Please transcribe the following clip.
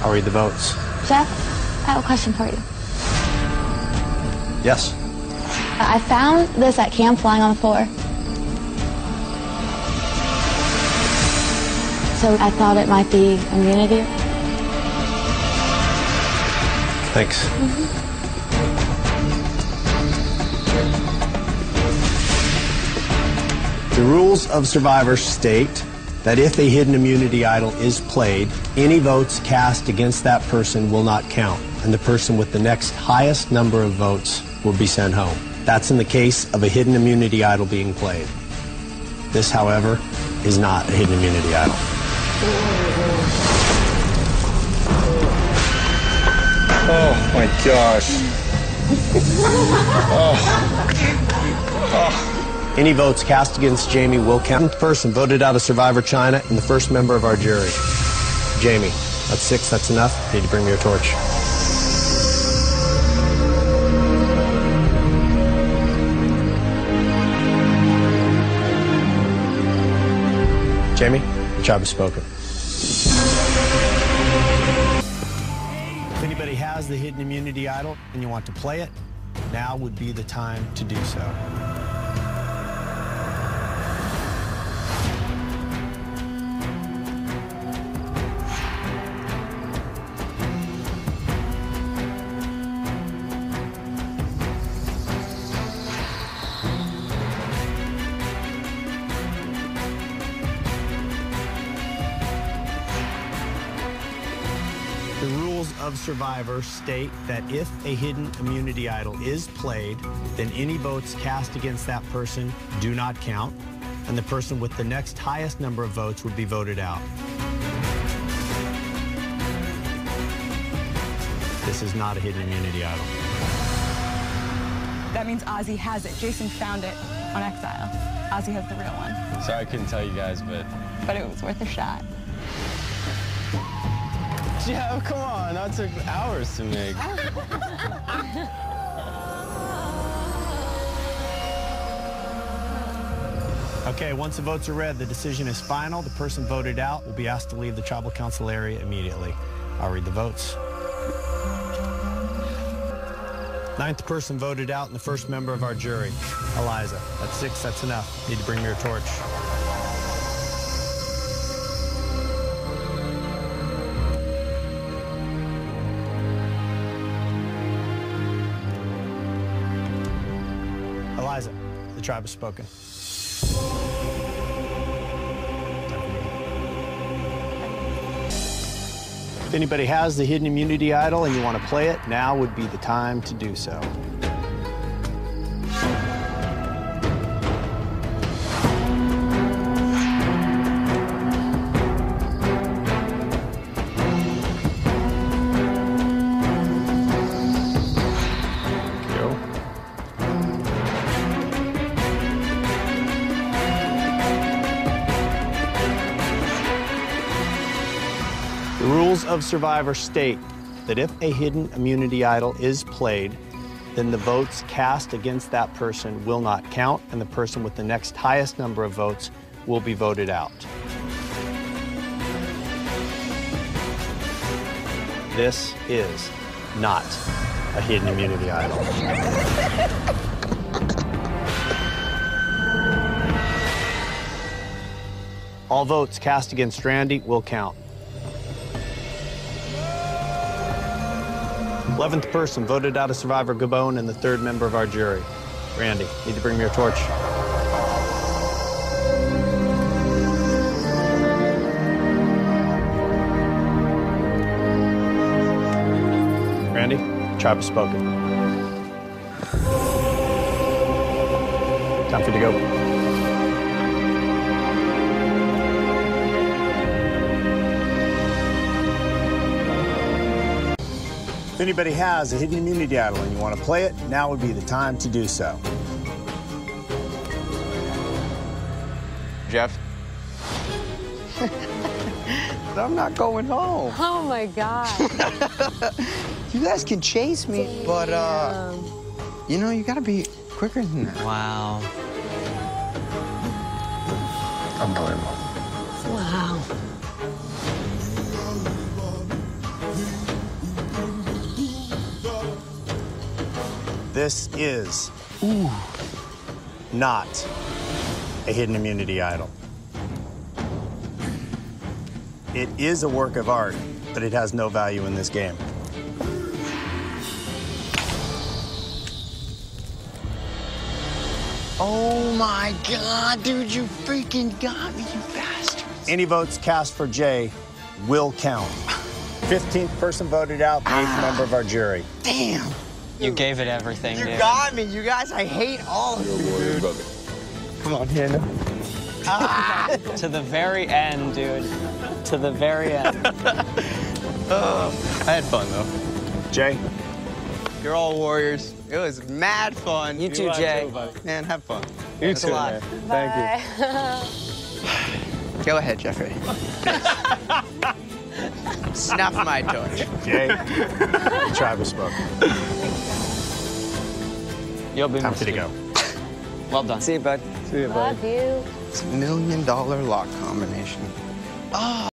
I'll read the votes. Jeff, I have a question for you. Yes. I found this at camp lying on the floor. So I thought it might be immunity. Thanks. The rules of Survivor state that if a hidden immunity idol is played, any votes cast against that person will not count, and the person with the next highest number of votes will be sent home. That's in the case of a hidden immunity idol being played. This, however, is not a hidden immunity idol. Oh my gosh. Any votes cast against Jamie will count. The person voted out of Survivor China and the first member of our jury. Jamie, that's 6, that's enough. Need to bring me your torch. Jamie, the tribe has spoken. If anybody has the hidden immunity idol and you want to play it, now would be the time to do so. The rules of Survivor state that if a hidden immunity idol is played, then any votes cast against that person do not count, and the person with the next highest number of votes would be voted out. This is not a hidden immunity idol. That means Ozzy has it. Jason found it on Exile. Ozzy has the real one. Sorry I couldn't tell you guys, but But it was worth a shot. yeah, come on, that took hours to make. Okay, once the votes are read, the decision is final. The person voted out will be asked to leave the tribal council area immediately. I'll read the votes. 9th person voted out and the first member of our jury. Eliza, that's 6, that's enough. Need to bring me your torch. Eliza, the tribe has spoken. If anybody has the hidden immunity idol and you want to play it, now would be the time to do so. Go. The rules of Survivor state that if a hidden immunity idol is played, then the votes cast against that person will not count, and the person with the next highest number of votes will be voted out. This is not a hidden immunity idol. All votes cast against Randy will count. 11th person voted out of Survivor Gabon and the 3rd member of our jury. Randy, need to bring me your torch. Randy, tribe has spoken. Time for you to go. If anybody has a hidden immunity idol and you want to play it, now would be the time to do so. Jeff? I'm not going home. Oh my God. You guys can chase me, but you know, you gotta be quicker than that. Wow. Unbelievable. Wow. This is not a hidden immunity idol. It is a work of art, but it has no value in this game. Oh my God, dude, you freaking got me, you bastard. Any votes cast for Jay will count. 15th person voted out, the 8th member of our jury. Damn. You gave it everything, You dude. got me, you guys. I hate all of you, dude. Come on, Hannah. To the very end, dude. To the very end. I had fun, though. Jay? You're all warriors. It was mad fun. You too, Jay. Man, have fun. You Thanks a too, lot. man. Thank you. Go ahead, Jeffrey. Snap my torch. Jay? The tribe has spoken. You'll be Time missed, for you to dude. go. Well done. See you, bud. See you, bud. Love you. It's $1 million lock combination.